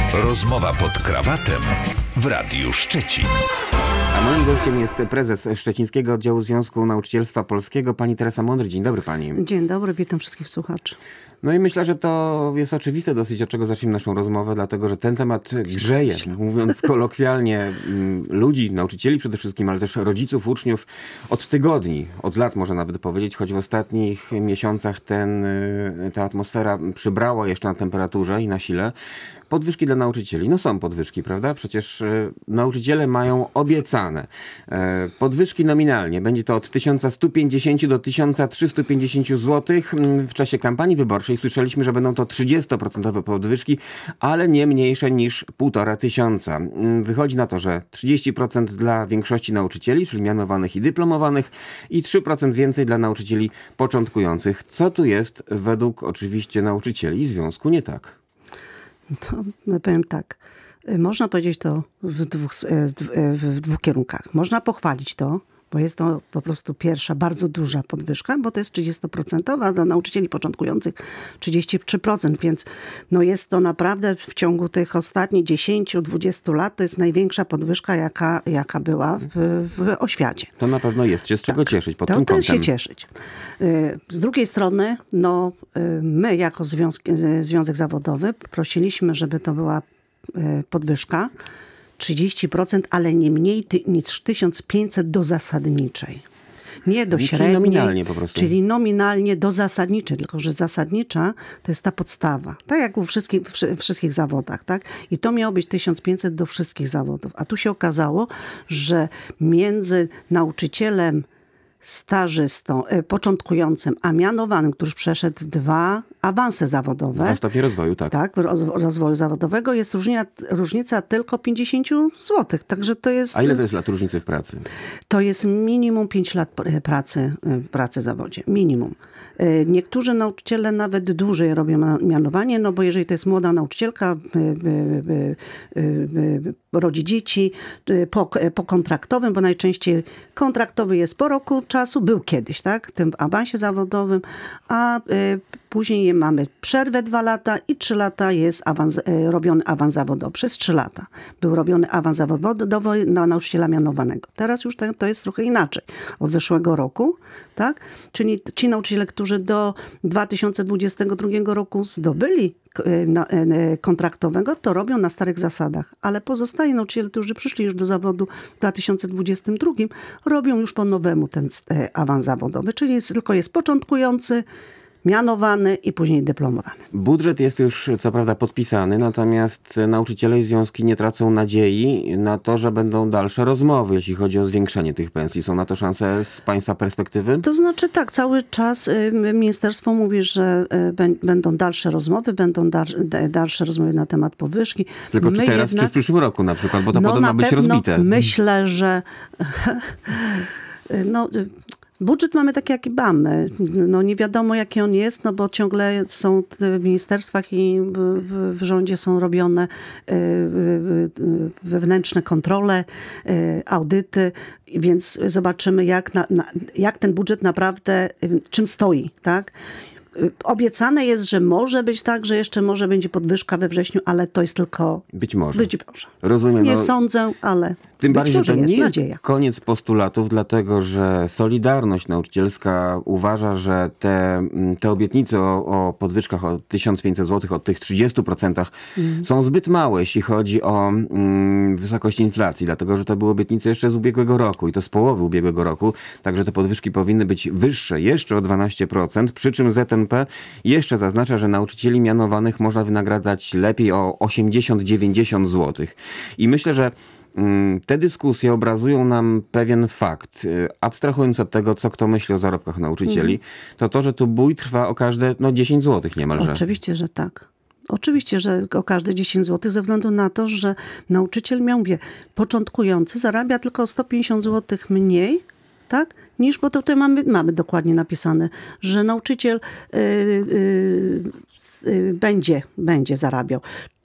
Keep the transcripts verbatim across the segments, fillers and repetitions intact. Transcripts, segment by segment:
Rozmowa pod krawatem w Radiu Szczecin. A moim gościem jest prezes Szczecińskiego Oddziału Związku Nauczycielstwa Polskiego, pani Teresa Mądry. Dzień dobry pani. Dzień dobry, witam wszystkich słuchaczy. No i myślę, że to jest oczywiste dosyć, od czego zacznijmy naszą rozmowę, dlatego że ten temat grzeje, mówiąc kolokwialnie, ludzi, nauczycieli przede wszystkim, ale też rodziców, uczniów od tygodni, od lat można nawet powiedzieć, choć w ostatnich miesiącach ten, ta atmosfera przybrała jeszcze na temperaturze i na sile. Podwyżki dla nauczycieli. No są podwyżki, prawda? Przecież y, nauczyciele mają obiecane y, podwyżki nominalnie. Będzie to od tysiąc sto pięćdziesiąt do tysiąc trzysta pięćdziesiąt złotych. W czasie kampanii wyborczej słyszeliśmy, że będą to trzydziestoprocentowe podwyżki, ale nie mniejsze niż półtora tysiąca. Wychodzi na to, że trzydzieści procent dla większości nauczycieli, czyli mianowanych i dyplomowanych, i trzy procent więcej dla nauczycieli początkujących. Co tu jest według oczywiście nauczycieli i związku nie tak? To powiem tak, można powiedzieć to w dwóch, w dwóch kierunkach. Można pochwalić to, bo jest to po prostu pierwsza bardzo duża podwyżka, bo to jest trzydziestoprocentowa, a dla nauczycieli początkujących trzydzieści trzy procent, więc no jest to naprawdę w ciągu tych ostatnich dziesięciu do dwudziestu lat to jest największa podwyżka, jaka, jaka była w, w oświacie. To na pewno jest się z czego tak. cieszyć pod to, tym to kątem. się cieszyć. Z drugiej strony, no my jako związk, Związek Zawodowy prosiliśmy, żeby to była podwyżka trzydzieści procent, ale nie mniej niż tysiąc pięćset do zasadniczej. Nie do czyli średniej, nominalnie po prostu. Czyli nominalnie do zasadniczej, tylko że zasadnicza to jest ta podstawa. Tak jak u wszystkich, w wszystkich zawodach. Tak? I to miało być tysiąc pięćset do wszystkich zawodów. A tu się okazało, że między nauczycielem stażystą, początkującym, a mianowanym, który już przeszedł dwa awanse zawodowe. Dwa stopnie rozwoju, tak. Tak, rozwoju zawodowego jest różnica, różnica tylko pięćdziesiąt złotych. Także to jest... A ile to jest lat różnicy w pracy? To jest minimum pięć lat pracy, pracy w zawodzie. Minimum. Niektórzy nauczyciele nawet dłużej robią mianowanie, no bo jeżeli to jest młoda nauczycielka, rodzi dzieci, po, po kontraktowym, bo najczęściej kontraktowy jest po roku czasu, był kiedyś, tak, w tym awansie zawodowym, a później mamy przerwę dwa lata i trzy lata jest awans, robiony awans zawodowy. Przez trzy lata był robiony awans zawodowy na nauczyciela mianowanego. Teraz już to, to jest trochę inaczej. Od zeszłego roku, tak? Czyli ci nauczyciele, którzy do dwa tysiące dwudziestego drugiego roku zdobyli kontraktowego, to robią na starych zasadach. Ale pozostali nauczyciele, którzy przyszli już do zawodu w dwa tysiące dwudziestym drugim, robią już po nowemu ten awans zawodowy. Czyli jest, tylko jest początkujący, mianowany i później dyplomowany. Budżet jest już co prawda podpisany, natomiast nauczyciele i związki nie tracą nadziei na to, że będą dalsze rozmowy, jeśli chodzi o zwiększenie tych pensji. Są na to szanse z państwa perspektywy? To znaczy tak, cały czas ministerstwo mówi, że będą dalsze rozmowy, będą dalsze rozmowy na temat podwyżki. Tylko czy My teraz, jednak, czy w przyszłym roku na przykład, bo to no potem ma być rozbite. Myślę, że no... Budżet mamy taki, jaki mamy. No nie wiadomo, jaki on jest, no bo ciągle są w ministerstwach i w, w rządzie są robione wewnętrzne kontrole, audyty, więc zobaczymy, jak, na, jak ten budżet naprawdę, czym stoi, tak? Obiecane jest, że może być tak, że jeszcze może będzie podwyżka we wrześniu, ale to jest tylko... Być może. Być może. Rozumiem. Nie no, sądzę, ale tym bardziej, że to jest nie jest nadzieja. koniec postulatów, dlatego że Solidarność Nauczycielska uważa, że te, te obietnice o, o podwyżkach o tysiąc pięćset złotych od tych trzydziestu procentach mm. są zbyt małe, jeśli chodzi o mm, wysokość inflacji, dlatego że to były obietnice jeszcze z ubiegłego roku i to z połowy ubiegłego roku, także te podwyżki powinny być wyższe jeszcze o dwanaście procent, przy czym Z N P jeszcze zaznacza, że nauczycieli mianowanych można wynagradzać lepiej o osiemdziesiąt do dziewięćdziesięciu złotych. I myślę, że te dyskusje obrazują nam pewien fakt. Abstrahując od tego, co kto myśli o zarobkach nauczycieli, mm. to to, że tu bój trwa o każde no, dziesięć złotych niemalże. Oczywiście, że tak. Oczywiście, że o każde dziesięć złotych ze względu na to, że nauczyciel, miał wie, początkujący zarabia tylko o sto pięćdziesiąt złotych mniej, tak? Niż, bo to tutaj mamy, mamy dokładnie napisane, że nauczyciel yy, yy, yy, będzie, będzie zarabiał.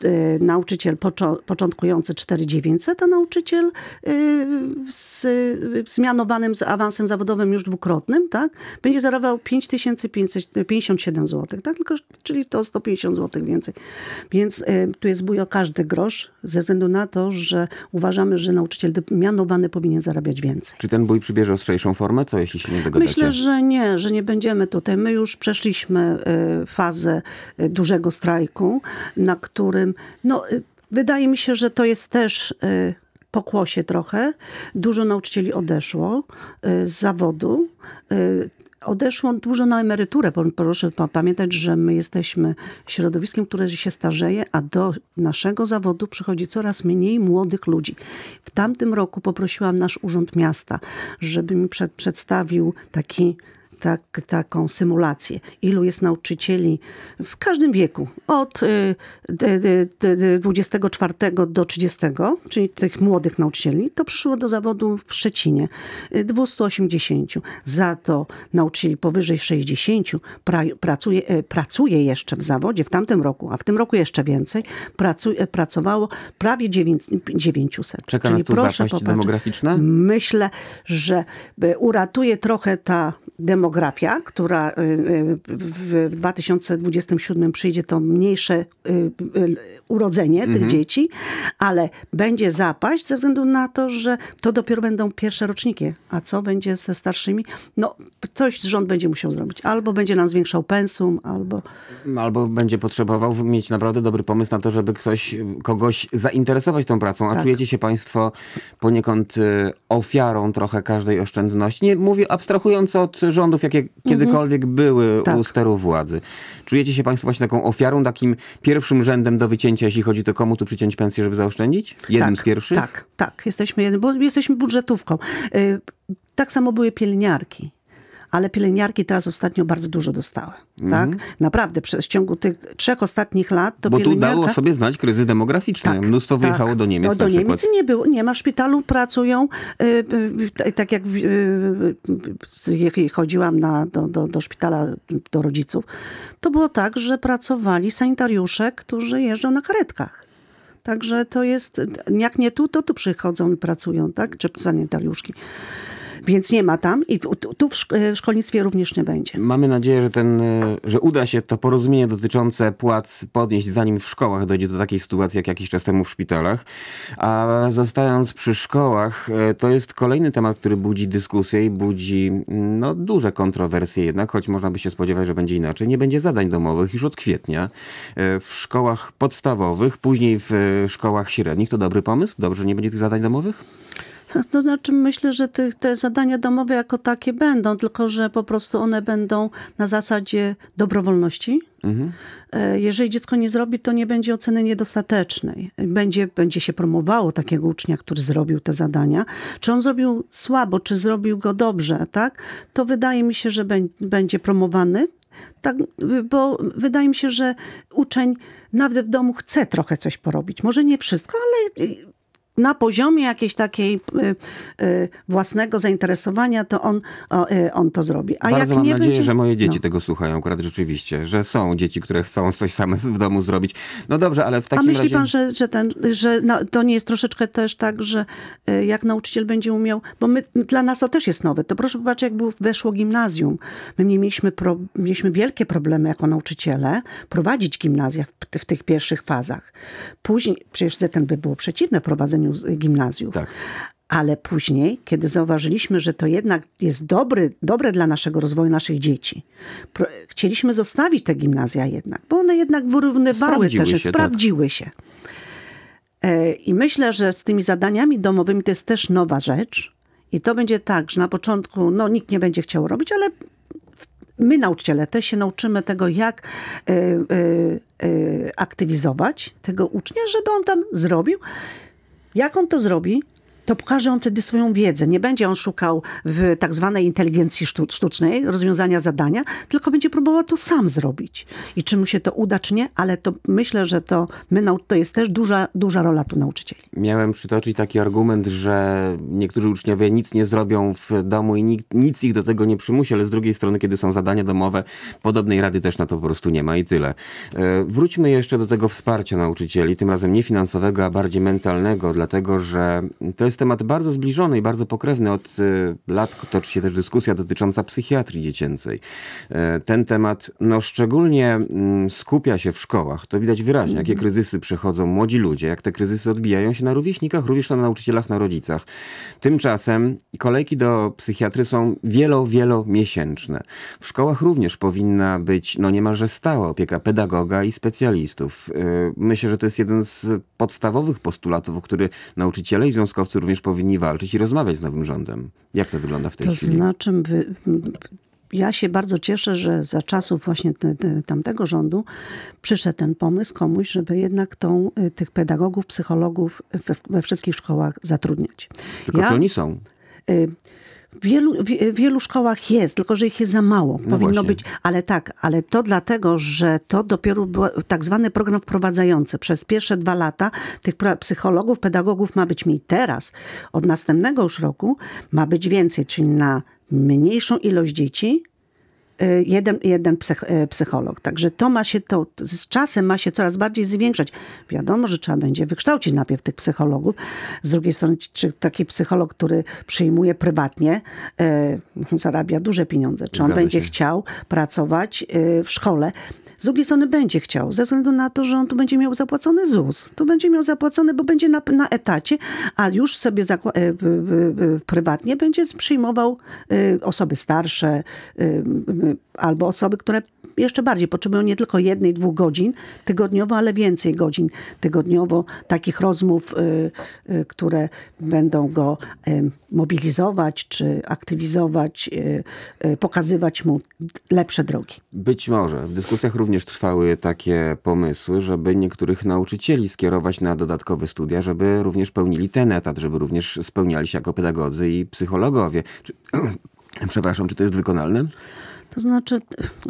y, nauczyciel poczo- początkujący cztery tysiące dziewięćset, a nauczyciel y, z, z mianowanym z awansem zawodowym już dwukrotnym, tak, będzie zarabiał pięć tysięcy pięćdziesiąt siedem złotych, tak, tylko, czyli to sto pięćdziesiąt złotych więcej. Więc y, tu jest bój o każdy grosz, ze względu na to, że uważamy, że nauczyciel mianowany powinien zarabiać więcej. Czy ten bój przybierze ostrzejszą formę? Co jeśli się nie dogadacie? Myślę, że nie, że nie będziemy tutaj. My już przeszliśmy y, fazę y, dużego strajku, na którym, no, y, wydaje mi się, że to jest też y, pokłosie trochę. Dużo nauczycieli odeszło y, z zawodu. Y, Odeszło dużo na emeryturę. Proszę pamiętać, że my jesteśmy środowiskiem, które się starzeje, a do naszego zawodu przychodzi coraz mniej młodych ludzi. W tamtym roku poprosiłam nasz Urząd Miasta, żeby mi przed, przedstawił taki Tak, taką symulację. Ilu jest nauczycieli w każdym wieku, od y, dwudziestego czwartego do trzydziestego, czyli tych młodych nauczycieli, to przyszło do zawodu w Szczecinie dwieście osiemdziesiąt. Za to nauczycieli powyżej sześćdziesięciu pra, pracuje, pracuje jeszcze w zawodzie w tamtym roku, a w tym roku jeszcze więcej, pracuje, pracowało prawie dziewięćset. Czeka czyli nas tu proszę zapaść popatrzeć. demograficzna? Myślę, że uratuje trochę ta demografia, która w dwa tysiące dwudziestym siódmym przyjdzie, to mniejsze urodzenie tych mhm. dzieci, ale będzie zapaść ze względu na to, że to dopiero będą pierwsze roczniki. A co będzie ze starszymi? No, coś rząd będzie musiał zrobić. Albo będzie nam zwiększał pensum, albo... Albo będzie potrzebował mieć naprawdę dobry pomysł na to, żeby ktoś, kogoś zainteresować tą pracą. A tak. Czujecie się państwo poniekąd ofiarą trochę każdej oszczędności? Nie mówię abstrahując od rządów, jakie kiedykolwiek mhm. były tak. u steru władzy. Czujecie się państwo właśnie taką ofiarą, takim pierwszym rzędem do wycięcia, jeśli chodzi o komu tu przyciąć pensję, żeby zaoszczędzić? Jednym tak, z pierwszych? Tak, tak. Jesteśmy, jednym, bo jesteśmy budżetówką. Tak samo były pielęgniarki. Ale pielęgniarki teraz ostatnio bardzo dużo dostały. Mm. Tak? Naprawdę, przez w ciągu tych trzech ostatnich lat to Bo pielęgniarka... tu dało sobie znać kryzys demograficzny. Tak, Mnóstwo tak. wyjechało do Niemiec no, do na przykład. Niemiec nie było. Nie ma w szpitalu, pracują. Yy, yy, tak jak yy, chodziłam na, do, do, do szpitala do rodziców, to było tak, że pracowali sanitariusze, którzy jeżdżą na karetkach. Także to jest, jak nie tu, to tu przychodzą i pracują, tak? Czy sanitariuszki. Więc nie ma tam i tu w szkolnictwie również nie będzie. Mamy nadzieję, że, ten, że uda się to porozumienie dotyczące płac podnieść, zanim w szkołach dojdzie do takiej sytuacji, jak jakiś czas temu w szpitalach. A zostając przy szkołach, to jest kolejny temat, który budzi dyskusję i budzi no, duże kontrowersje jednak, choć można by się spodziewać, że będzie inaczej. Nie będzie zadań domowych już od kwietnia w szkołach podstawowych, później w szkołach średnich. To dobry pomysł? Dobrze, że nie będzie tych zadań domowych? To znaczy myślę, że te, te zadania domowe jako takie będą, tylko że po prostu one będą na zasadzie dobrowolności. Mhm. Jeżeli dziecko nie zrobi, to nie będzie oceny niedostatecznej. Będzie, będzie się promowało takiego ucznia, który zrobił te zadania. Czy on zrobił słabo, czy zrobił go dobrze, tak? To wydaje mi się, że będzie promowany. Tak, bo wydaje mi się, że uczeń nawet w domu chce trochę coś porobić. Może nie wszystko, ale na poziomie jakiejś takiej y, y, własnego zainteresowania, to on, o, y, on to zrobi. A Bardzo jak mam nie nadzieję, będzie... że moje dzieci no. tego słuchają akurat rzeczywiście, że są dzieci, które chcą coś same w domu zrobić. No dobrze, ale w takim A myśli razie... pan, że, że, ten, że no, to nie jest troszeczkę też tak, że y, jak nauczyciel będzie umiał, bo my, dla nas to też jest nowe. To proszę popatrzeć, jak było, weszło gimnazjum. My nie mieliśmy, pro, mieliśmy wielkie problemy jako nauczyciele prowadzić gimnazja w, w tych pierwszych fazach. Później, przecież Z N by było przeciwne prowadzeniu gimnazjów. Tak. Ale później, kiedy zauważyliśmy, że to jednak jest dobry, dobre dla naszego rozwoju naszych dzieci, pro, chcieliśmy zostawić te gimnazja jednak, bo one jednak wyrównywały sprawdziły też, się, sprawdziły tak. się. E, I myślę, że z tymi zadaniami domowymi to jest też nowa rzecz. I to będzie tak, że na początku no, nikt nie będzie chciał robić, ale my nauczyciele też się nauczymy tego, jak y, y, y, aktywizować tego ucznia, żeby on tam zrobił. Jak on to zrobi, to pokaże on wtedy swoją wiedzę. Nie będzie on szukał w tak zwanej inteligencji sztucznej rozwiązania zadania, tylko będzie próbował to sam zrobić. I czy mu się to uda, czy nie, ale to myślę, że to, my, to jest też duża, duża rola tu nauczycieli. Miałem przytoczyć taki argument, że niektórzy uczniowie nic nie zrobią w domu i nikt, nic ich do tego nie przymusi, ale z drugiej strony, kiedy są zadania domowe, podobnej rady też na to po prostu nie ma i tyle. Wróćmy jeszcze do tego wsparcia nauczycieli, tym razem nie finansowego, a bardziej mentalnego, dlatego że to jest temat bardzo zbliżony i bardzo pokrewny. Od lat toczy się też dyskusja dotycząca psychiatrii dziecięcej. Ten temat no, szczególnie skupia się w szkołach. To widać wyraźnie, jakie kryzysy przechodzą młodzi ludzie, jak te kryzysy odbijają się na rówieśnikach, również na nauczycielach, na rodzicach. Tymczasem kolejki do psychiatry są wielo, wielomiesięczne. W szkołach również powinna być no, niemalże stała opieka pedagoga i specjalistów. Myślę, że to jest jeden z podstawowych postulatów, o który nauczyciele i związkowcy również powinni walczyć i rozmawiać z nowym rządem. Jak to wygląda w tej to chwili? To znaczy, wy, ja się bardzo cieszę, że za czasów właśnie te, te, tamtego rządu przyszedł ten pomysł komuś, żeby jednak tą, tych pedagogów, psychologów we, we wszystkich szkołach zatrudniać. Tylko ja, czy oni są? Y, W wielu, w wielu szkołach jest, tylko że ich jest za mało. No Powinno właśnie. być, ale tak, ale to dlatego, że to dopiero był tak zwany program wprowadzający. Przez pierwsze dwa lata tych psychologów, pedagogów ma być mniej. Teraz, od następnego już roku ma być więcej, czyli na mniejszą ilość dzieci, jeden, jeden psych, psycholog. Także to ma się, to z czasem ma się coraz bardziej zwiększać. Wiadomo, że trzeba będzie wykształcić najpierw tych psychologów. Z drugiej strony, czy taki psycholog, który przyjmuje prywatnie, e, zarabia duże pieniądze. Czy on Zgadza będzie się. chciał pracować e, w szkole? Z drugiej strony będzie chciał, ze względu na to, że on tu będzie miał zapłacony ZUS. Tu będzie miał zapłacony, bo będzie na, na etacie, a już sobie zakła- e, w, w, w, prywatnie będzie przyjmował e, osoby starsze, e, albo osoby, które jeszcze bardziej potrzebują nie tylko jednej, dwóch godzin tygodniowo, ale więcej godzin tygodniowo, takich rozmów, y, y, które będą go y, mobilizować, czy aktywizować, y, y, pokazywać mu lepsze drogi. Być może. W dyskusjach również trwały takie pomysły, żeby niektórych nauczycieli skierować na dodatkowe studia, żeby również pełnili ten etat, żeby również spełniali się jako pedagodzy i psychologowie. Czy, przepraszam, czy to jest wykonalne? To znaczy,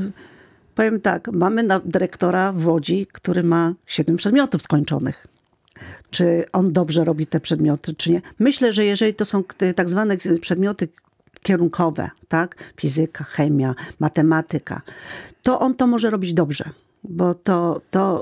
powiem tak, mamy na dyrektora w Łodzi, który ma siedem przedmiotów skończonych. Czy on dobrze robi te przedmioty, czy nie? Myślę, że jeżeli to są tak zwane przedmioty kierunkowe, tak? Fizyka, chemia, matematyka, to on to może robić dobrze. Bo to, to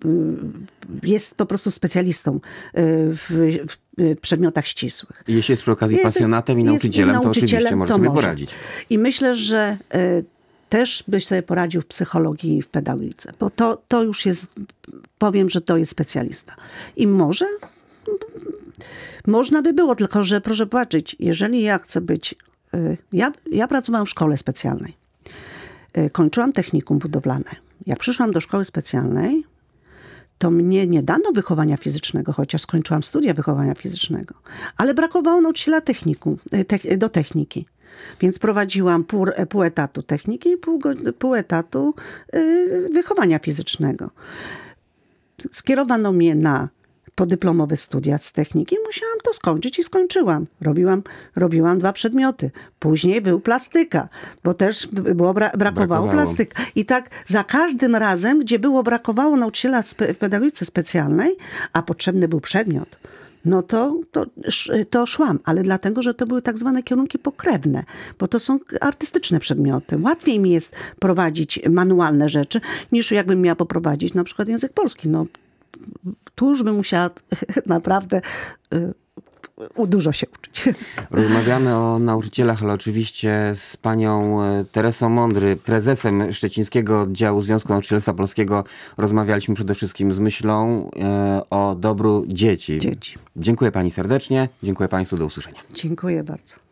jest po prostu specjalistą w, w przedmiotach ścisłych. I jeśli jest przy okazji jest, pasjonatem i jest nauczycielem, to nauczycielem, oczywiście może to sobie może. poradzić. I myślę, że y, też byś sobie poradził w psychologii i w pedagogice. Bo to, to już jest, powiem, że to jest specjalista. I może można by było, tylko że proszę patrzeć, jeżeli ja chcę być... Y, ja, ja pracowałam w szkole specjalnej. Y, kończyłam technikum budowlane. Jak przyszłam do szkoły specjalnej, to mnie nie dano wychowania fizycznego, chociaż skończyłam studia wychowania fizycznego. Ale brakowało nauczyciela techniku, te, do techniki. Więc prowadziłam pół, pół etatu techniki i pół, pół etatu y, wychowania fizycznego. Skierowano mnie na podyplomowe studia z techniki. Musiałam to skończyć i skończyłam. Robiłam, robiłam dwa przedmioty. Później był plastyka, bo też było, bra- brakowało, brakowało plastyka. I tak za każdym razem, gdzie było brakowało nauczyciela w pedagogice specjalnej, a potrzebny był przedmiot, no to, to, to szłam. Ale dlatego, że to były tak zwane kierunki pokrewne, bo to są artystyczne przedmioty. Łatwiej mi jest prowadzić manualne rzeczy, niż jakbym miała poprowadzić na przykład język polski. No, tu już bym musiała naprawdę y, dużo się uczyć. Rozmawiamy o nauczycielach, ale oczywiście z panią Teresą Mądry, prezesem Szczecińskiego Oddziału Związku Nauczycielstwa Polskiego, rozmawialiśmy przede wszystkim z myślą y, o dobru dzieci. Dzieci. Dziękuję pani serdecznie. Dziękuję państwu. Do usłyszenia. Dziękuję bardzo.